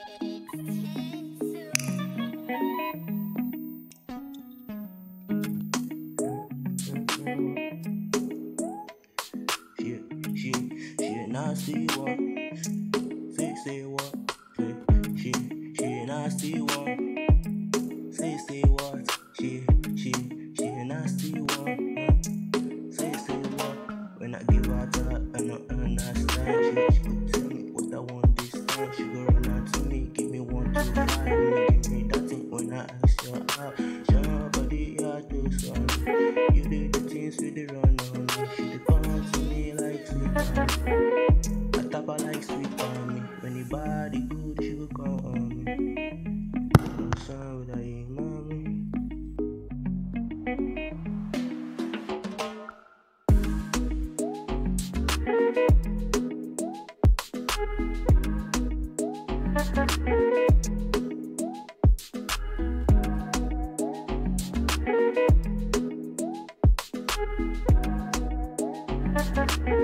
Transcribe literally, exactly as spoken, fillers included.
She, she, she a nasty one. Say, say what? Say, she, she a nasty one. Say, say what? She, she, she a nasty one. Say, say what? When I give her that, I know her nasty time. She, she could tell me what I want this time. She go run out to me, give me one, two, five. Give me that thing when I ask you out. Show body, I do something. You do the things with the run on me. She dey come to me like sweet on me. I tap her like sweet on me. When the body good, she go come on me. No sound with her, mommy. Thank you.